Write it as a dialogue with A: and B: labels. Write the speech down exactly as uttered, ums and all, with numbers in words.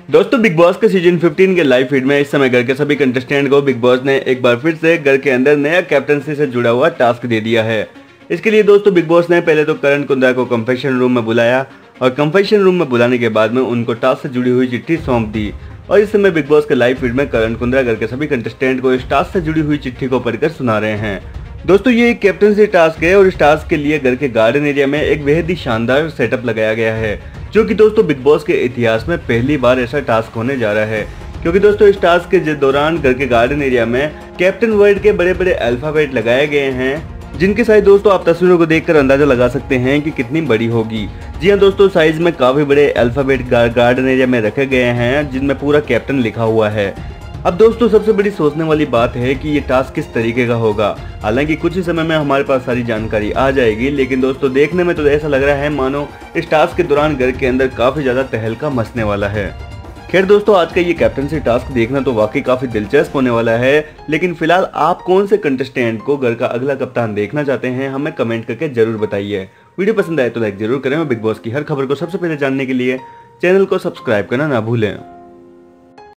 A: दोस्तों big Boss के season पंद्रह के लाइव फीड में इस समय घर के सभी कंटेस्टेंट को बिग बॉस ने एक बार फिर से घर के अंदर नया कैप्टनसी से जुड़ा हुआ टास्क दे दिया है। इसके लिए दोस्तों बिग बॉस ने पहले तो करण कुंद्रा को कंफेशन रूम में बुलाया और कंफेशन रूम में बुलाने के बाद में उनको टास्क से जुड़ी हुई चिट्ठी सौंप दी। और इस समय बिग बॉस के लाइव फीड में करण कुंद्रा घर के सभी कंटेस्टेंट को इस टास्क से जुड़ी हुई चिट्ठी को पढ़कर सुना रहे हैं। दोस्तों ये एक कैप्टनसी टास्क है और इस टास्क के लिए घर के गार्डन एरिया में एक बेहद ही शानदार सेटअप लगाया गया है, जो कि दोस्तों बिग बॉस के इतिहास में पहली बार ऐसा टास्क होने जा रहा है। क्योंकि दोस्तों इस टास्क के दौरान घर के गार्डन एरिया में कैप्टन वर्ड के बड़े बड़े अल्फाबेट लगाए गए हैं, जिनके साइज दोस्तों आप तस्वीरों को देखकर अंदाजा लगा सकते हैं कि कितनी बड़ी होगी। जी हाँ दोस्तों, साइज में काफी बड़े अल्फाबेट गार्डन एरिया में रखे गए हैं, जिनमें पूरा कैप्टन लिखा हुआ है। अब दोस्तों सबसे बड़ी सोचने वाली बात है कि ये टास्क किस तरीके का होगा। हालांकि कुछ ही समय में हमारे पास सारी जानकारी आ जाएगी, लेकिन दोस्तों देखने में तो ऐसा लग रहा है मानो इस टास्क के दौरान घर के अंदर काफी ज्यादा तहलका मचने वाला है। खैर दोस्तों, आज का ये कैप्टनसी टास्क देखना तो वाकई काफी दिलचस्प होने वाला है, लेकिन फिलहाल आप कौन से कंटेस्टेंट को घर का अगला कप्तान देखना चाहते हैं हमें कमेंट करके जरूर बताइए। वीडियो पसंद आए तो लाइक जरूर करें और बिग बॉस की हर खबर को सबसे पहले जानने के लिए चैनल को सब्सक्राइब करना ना भूलें।